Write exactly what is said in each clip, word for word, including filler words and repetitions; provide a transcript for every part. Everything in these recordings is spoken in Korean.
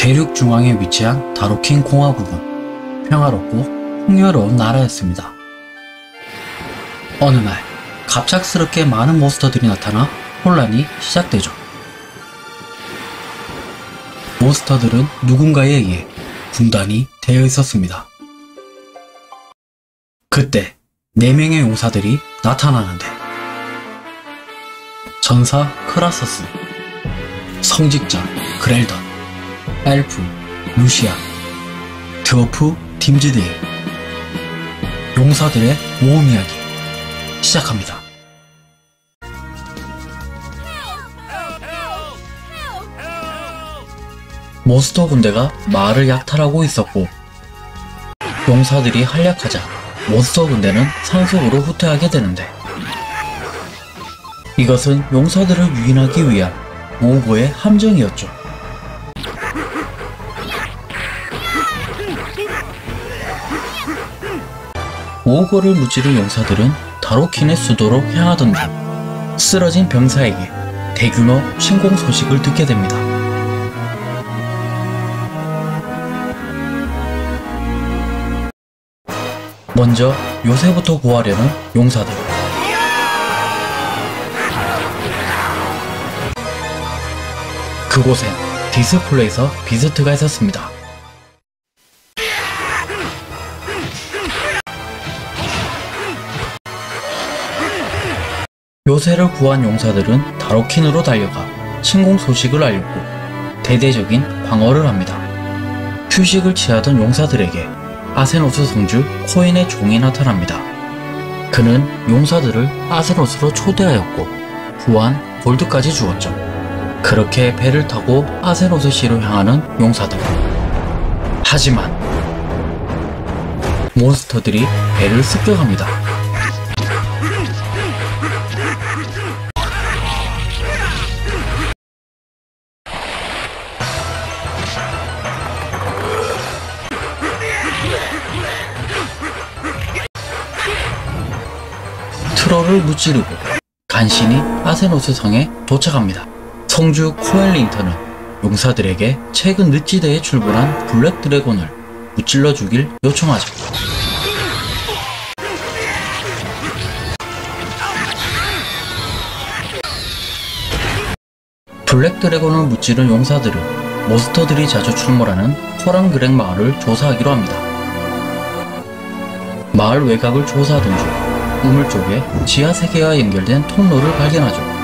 대륙 중앙에 위치한 다로킨 공화국은 평화롭고 풍요로운 나라였습니다. 어느 날 갑작스럽게 많은 몬스터들이 나타나 혼란이 시작되죠. 몬스터들은 누군가에 의해 분단이 되어 있었습니다. 그때 네 명의 용사들이 나타나는데 전사 크라서스, 성직자 그렐던, 엘프 루시아, 드워프 딤즈데일. 용사들의 모험 이야기 시작합니다. 몬스터 군대가 마을을 약탈하고 있었고 용사들이 한략하자 몬스터 군대는 산속으로 후퇴하게 되는데 이것은 용사들을 유인하기 위한 모고의 함정이었죠. 모고를 무찌른 용사들은 다로킨의 수도로 향하던 중 쓰러진 병사에게 대규모 침공 소식을 듣게 됩니다. 먼저 요새부터 구하려는 용사들. 그곳엔 디스플레이서 비스트가 있었습니다. 요새를 구한 용사들은 다로킨으로 달려가 침공 소식을 알렸고 대대적인 방어를 합니다. 휴식을 취하던 용사들에게 아세노스 성주 코인의 종이 나타납니다. 그는 용사들을 아세노스로 초대하였고 후한 골드까지 주었죠. 그렇게 배를 타고 아세노스시로 향하는 용사들. 하지만 몬스터들이 배를 습격합니다. 트롤을 무찌르고 간신히 아세노스 성에 도착합니다. 성주 코엘린턴은 용사들에게 최근 늪지대에 출몰한 블랙 드래곤을 무찔러 주길 요청하죠. 블랙 드래곤을 무찌른 용사들은 몬스터들이 자주 출몰하는 호랑그렉 마을을 조사하기로 합니다. 마을 외곽을 조사하던 중 우물 쪽에 지하 세계와 연결된 통로를 발견하죠.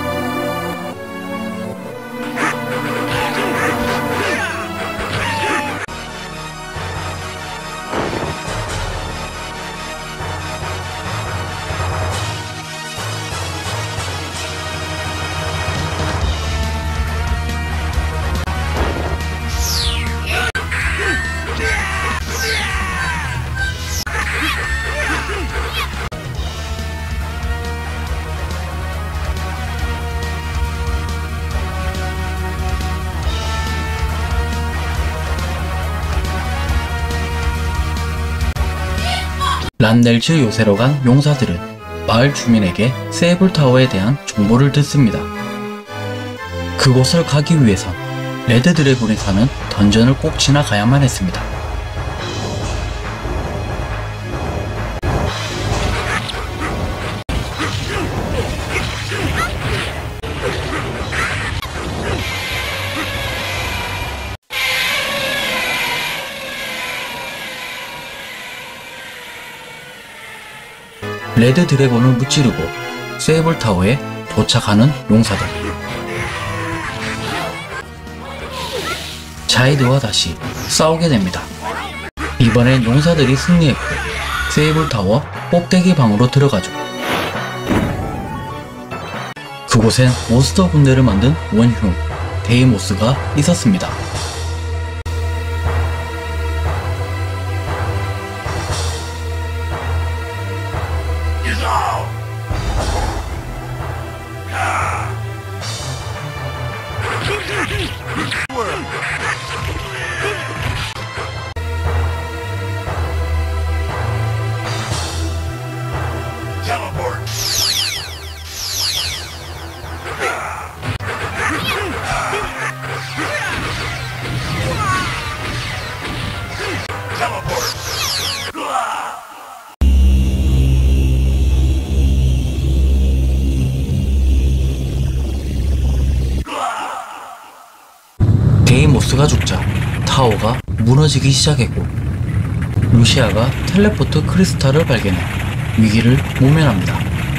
란넬츠 요새로 간 용사들은 마을 주민에게 세이블타워에 대한 정보를 듣습니다. 그곳을 가기 위해선 레드 드래곤이 사는 던전을 꼭 지나가야만 했습니다. 레드 드래곤을 무찌르고 세이블타워에 도착하는 용사들. 자이드와 다시 싸우게 됩니다. 이번엔 용사들이 승리했고 세이블타워 꼭대기 방으로 들어가죠. 그곳엔 몬스터 군대를 만든 원흉 데이모스가 있었습니다. 보스가 죽자 타워가 무너지기 시작했고 루시아가 텔레포트 크리스탈을 발견해 위기를 모면합니다.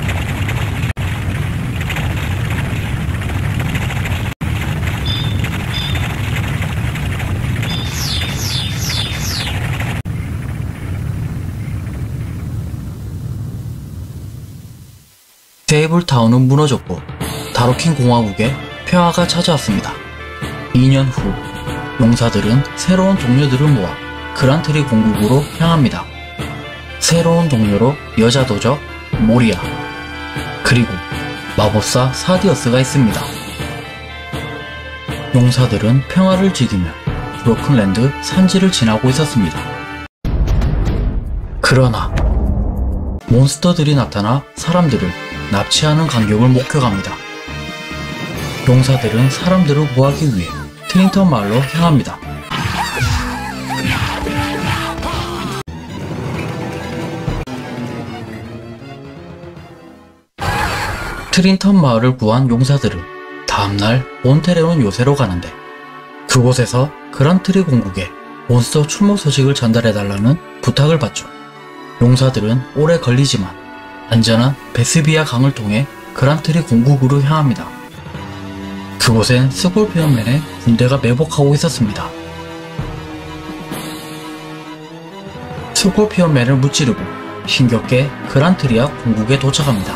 세이블타운은 무너졌고 다로킨 공화국에 평화가 찾아왔습니다. 이 년 후 용사들은 새로운 동료들을 모아 그란트리 공국으로 향합니다. 새로운 동료로 여자 도적 모리아 그리고 마법사 사디어스가 있습니다. 용사들은 평화를 지키며 브로큰랜드 산지를 지나고 있었습니다. 그러나 몬스터들이 나타나 사람들을 납치하는 간격을 목격합니다. 용사들은 사람들을 구하기 위해 트린턴 마을로 향합니다. 트린턴 마을을 구한 용사들은 다음날 몬테레온 요새로 가는데 그곳에서 그란트리 공국에 몬스터 출没 소식을 전달해달라는 부탁을 받죠. 용사들은 오래 걸리지만 안전한 베스비아 강을 통해 그란트리 공국으로 향합니다. 그곳엔 스콜피언맨의 군대가 매복하고 있었습니다. 스콜피언맨을 무찌르고 힘겹게 그란트리아 공국에 도착합니다.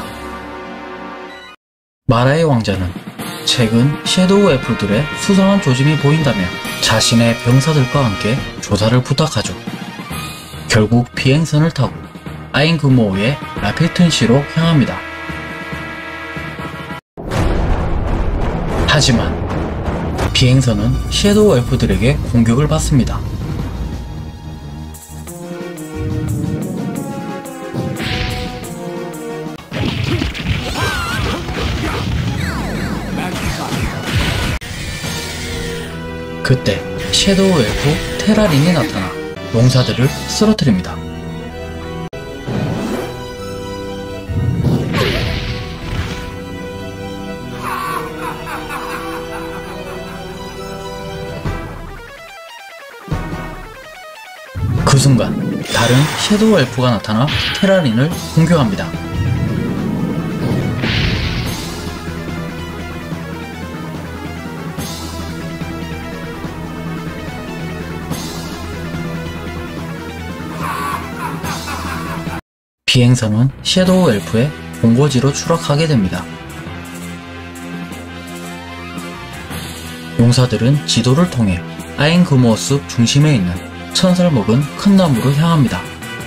마라의 왕자는 최근 섀도우 엘프들의 수상한 조짐이 보인다며 자신의 병사들과 함께 조사를 부탁하죠. 결국 비행선을 타고 아인그모어의 라필튼시로 향합니다. 하지만 비행선은 섀도우 엘프들에게 공격을 받습니다. 그때 섀도우 엘프 테라린이 나타나 용사들을 쓰러뜨립니다. 그 순간 다른 섀도우 엘프가 나타나 테라린을 공격합니다. 비행선은 섀도우 엘프의 본거지로 추락하게 됩니다. 용사들은 지도를 통해 아인그모어 숲 중심에 있는 천살 먹은 큰 나무로 향합니다.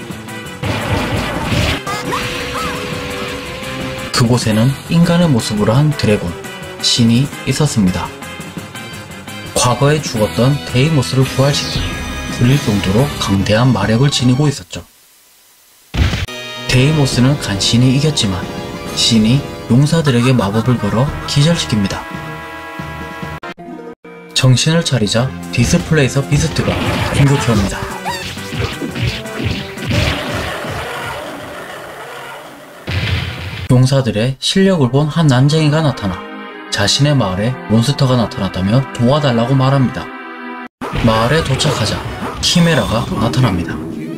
그곳에는 인간의 모습으로 한 드래곤, 신이 있었습니다. 과거에 죽었던 데이모스를 부활시켜 불릴 정도로 강대한 마력을 지니고 있었죠. 데이모스는 간신히 이겼지만 신이 용사들에게 마법을 걸어 기절시킵니다. 정신을 차리자 디스플레이서 비스트가 공격해옵니다. 용사들의 실력을 본 한 난쟁이가 나타나 자신의 마을에 몬스터가 나타났다며 도와달라고 말합니다. 마을에 도착하자 키메라가 나타납니다.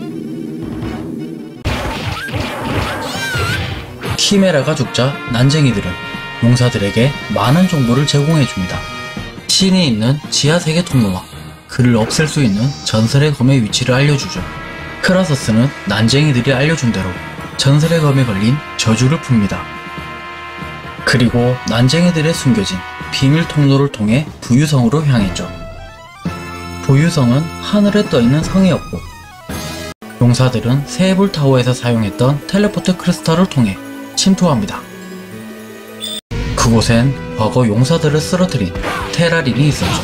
키메라가 죽자 난쟁이들은 용사들에게 많은 정보를 제공해줍니다. 신이 있는 지하세계 통로와 그를 없앨 수 있는 전설의 검의 위치를 알려주죠. 크라서스는 난쟁이들이 알려준 대로 전설의 검에 걸린 저주를 풉니다. 그리고 난쟁이들의 숨겨진 비밀 통로를 통해 부유성으로 향했죠. 부유성은 하늘에 떠있는 성이었고 용사들은 세이블타워에서 사용했던 텔레포트 크리스탈을 통해 침투합니다. 그곳엔 과거 용사들을 쓰러뜨린 테라린이 있었죠.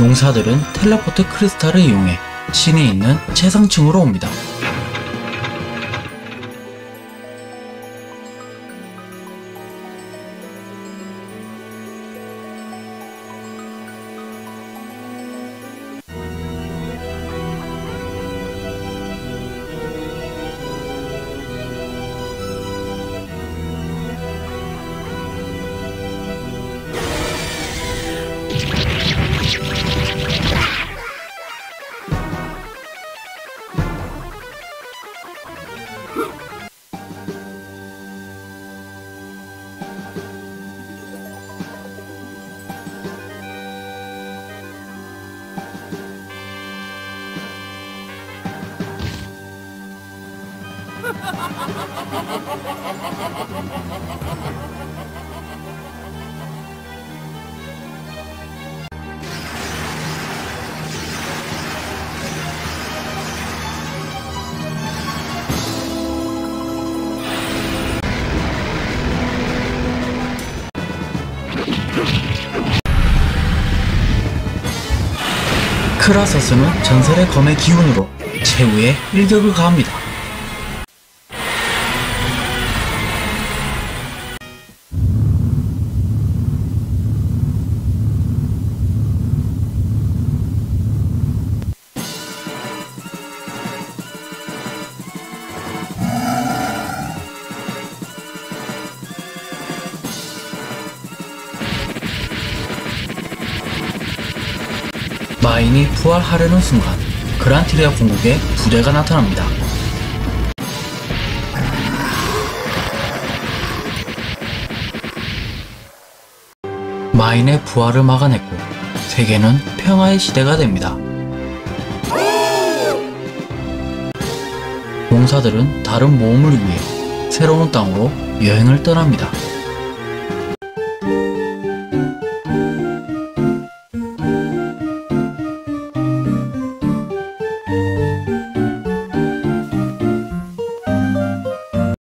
용사들은 텔레포트 크리스탈을 이용해 신이 있는 최상층으로 옵니다. 크라서스는 전설의 검의 기운으로 최후의 일격을 가합니다. 마인이 부활하려는 순간 그란티리아 공국에 부대가 나타납니다. 마인의 부활을 막아냈고 세계는 평화의 시대가 됩니다. 용사들은 다른 모험을 위해 새로운 땅으로 여행을 떠납니다.